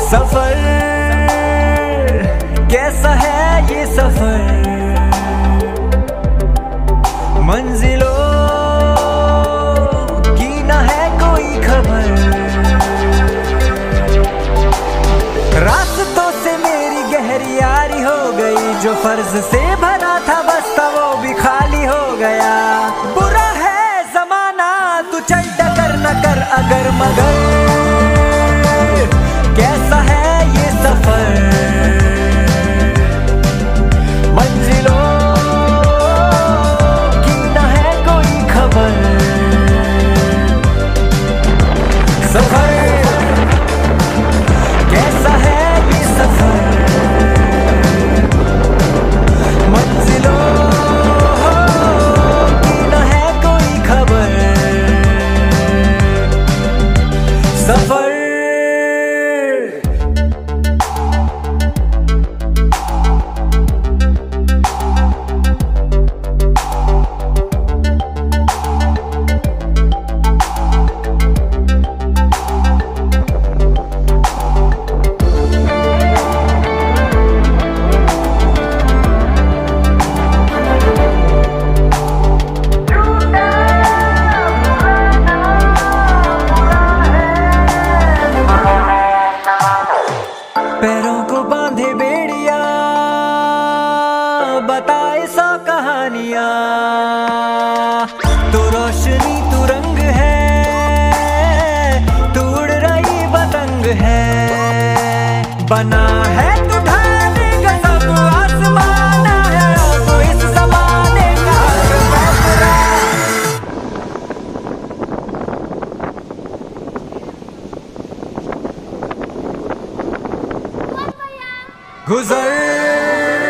सफर कैसा है ये सफर, मंजिलों की न है कोई खबर। रास्तों से मेरी गहरी यारी हो गई, जो फर्ज से भरा था बस्ता वो भी खाली हो गया। बुरा है जमाना तू चल टकर न कर अगर मगर, कैसा है ये सफर, मंजिलों की न है कोई खबर। सफर कैसा है ये सफर, मंजिलों की न है कोई खबर। सफर पैरों को बांधे बेड़िया, बताए सौ कहानियां। तू रोशनी तू रंग है, तू उड़ रही पतंग है। बना है तू ढाने का सब आसमान है, तो इस जमाने का फैसला। गुजर